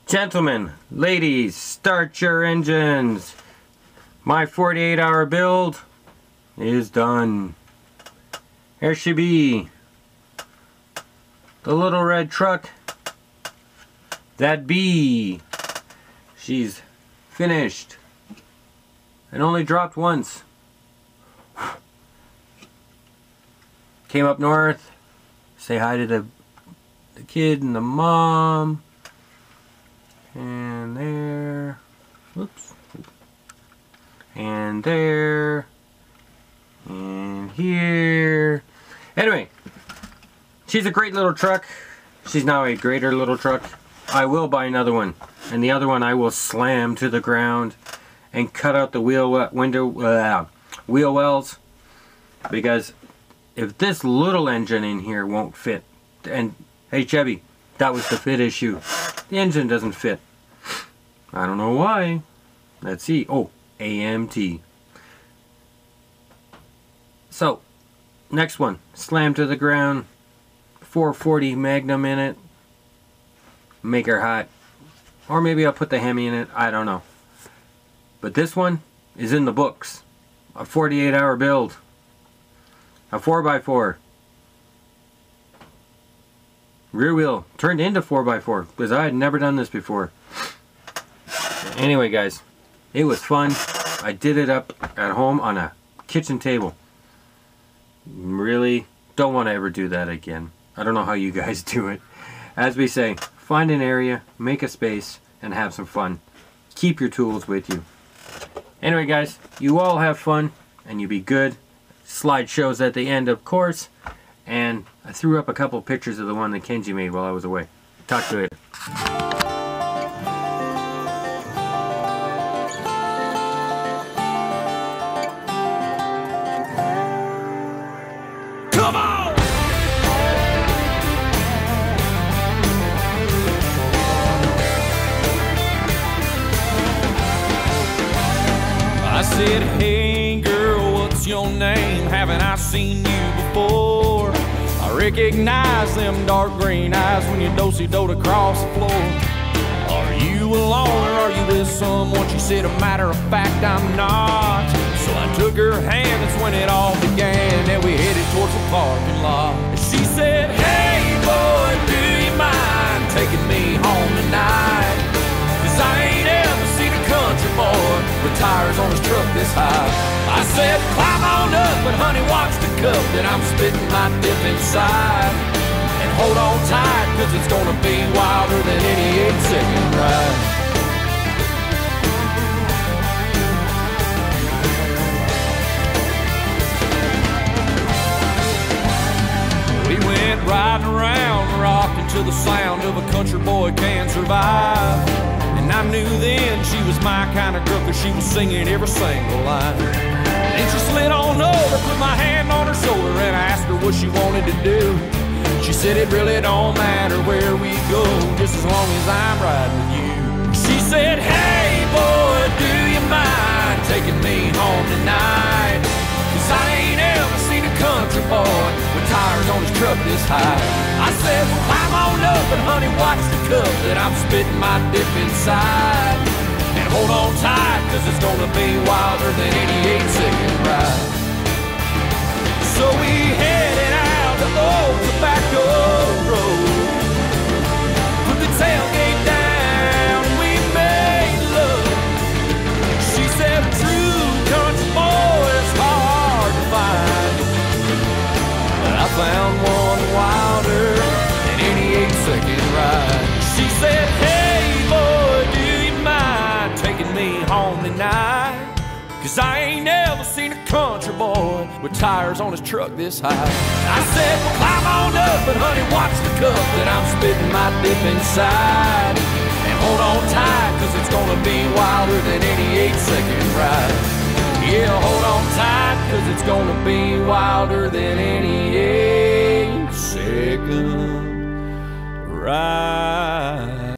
Gentlemen, ladies, start your engines. My 48-hour build is done. Here she be. The little red truck. That bee. She's finished. And only dropped once. Came up north. Say hi to the kid and the mom. And there. Whoops. And there. And here. Anyway. She's a great little truck. She's now a greater little truck. I will buy another one. And the other one I will slam to the ground. And cut out the wheel wells. Because if this little engine in here won't fit. And hey Chevy, that was the fit issue. The engine doesn't fit. I don't know why. Let's see. Oh, AMT. So, next one. Slam to the ground. 440 Magnum in it. Make her hot. Or maybe I'll put the Hemi in it. I don't know. But this one is in the books. A 48-hour build. A 4x4. Rear wheel turned into 4x4 because I had never done this before. Anyway guys, it was fun. I did it up at home on a kitchen table. Really don't want to ever do that again. I don't know how you guys do it. As we say, find an area, make a space, and have some fun. Keep your tools with you. Anyway guys, you all have fun and you be good. Slideshows at the end, of course. And I threw up a couple pictures of the one that Kenji made while I was away. Talk to you later. Come on! I said, hey girl, what's your name? Haven't I seen you before? I recognize them dark green eyes when you do-si-doed across the floor. Are you alone or are you with someone? She said, a matter of fact, I'm not. So I took her hand, that's when it all began, and we headed towards the parking lot. And she said, hey boy, do you mind taking me home tonight? 'Cause I ain't ever seen a country boy with tires on his truck this high. I said, climb on up, but honey, watch the cup that I'm spitting my dip inside. And hold on tight, 'cause it's gonna be wilder than any 8-second ride. We went riding around, rocking to the sound of a country boy can survive. And I knew then she was my kind of girl, 'cause she was singing every single line. And she slid on over, put my hand on her shoulder, and I asked her what she wanted to do. She said it really don't matter where we go, just as long as I'm riding with you. She said, hey boy, do you mind taking me home tonight? 'Cause I ain't ever seen a country boy with tires on his truck this high. I said, well, climb on up, and honey, watch the cup that I'm spitting my dip inside. And hold on tight, 'cause it's gonna be wilder than any 8-second ride. So we headed out the old tobacco road, put the tailgate down, and we made love. She said, a true country boy is hard to find, but I found one wilder than any 8-second ride. She said, hey boy, do you mind taking me home tonight? 'Cause I ain't never seen a country boy with tires on his truck this high. I said, well, climb on up, but honey, watch the cup that I'm spitting my dip inside. And hold on tight, 'cause it's gonna be wilder than any 8-second ride. Yeah, hold on tight, 'cause it's gonna be wilder than any 8-second ride.